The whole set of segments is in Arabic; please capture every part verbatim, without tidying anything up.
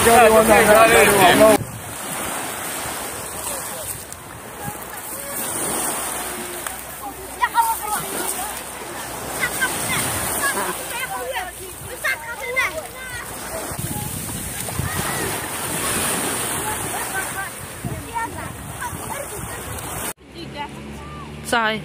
صحيح.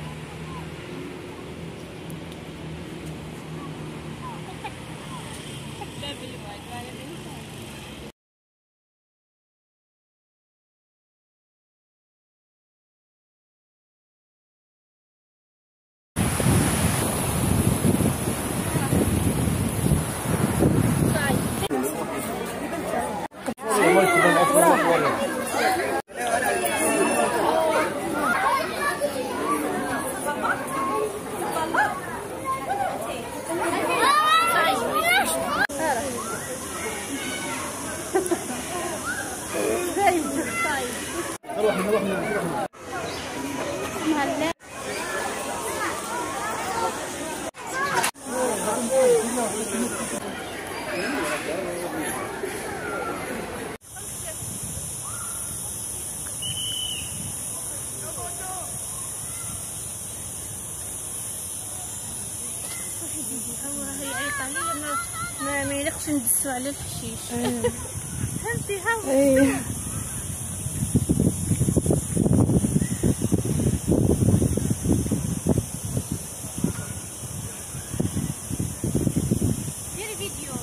هو هيعيط عليا ما ما ما يليقش ندسو على الحشيش. فهمتي ها. ايه ديري فيديو.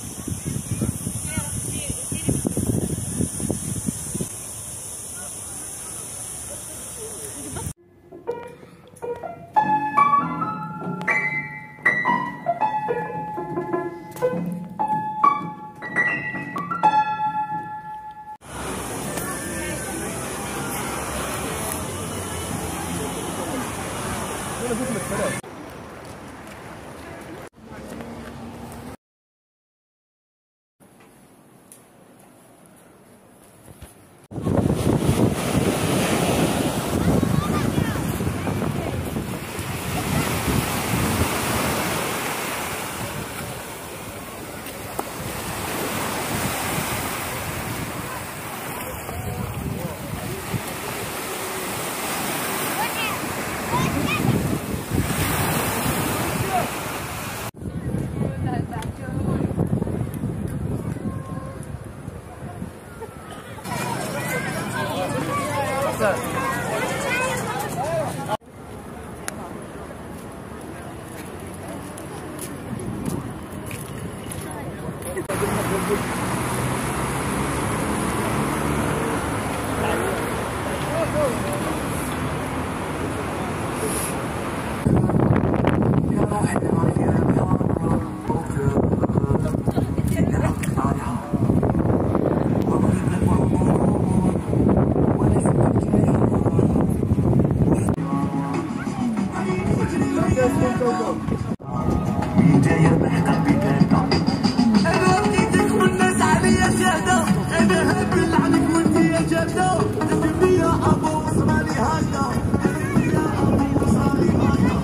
جاية بحق بكاكا انا بغيتك والناس عليا شاهدة انا هبل عليك وانت يا جادة تدري يا ابو وصرالي هكا تدري يا ابو وصرالي هكا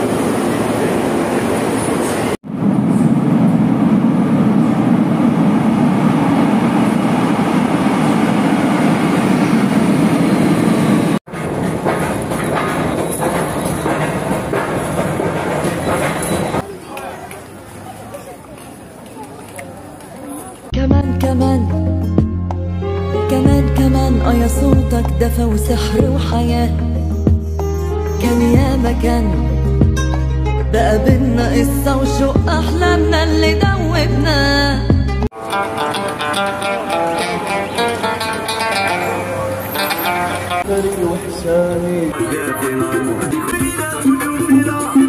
كمان كمان كمان كمان اه يا صوتك دفى وسحر وحياة كان يا مكان بقى بينا قصة وشوق أحلامنا اللي دوبنا وحشاني